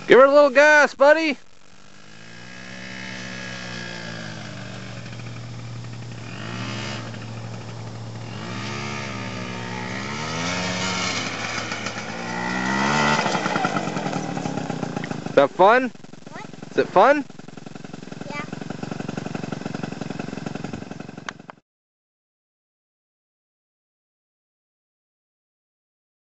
Give her a little gas, buddy. Is that fun? What? Is it fun?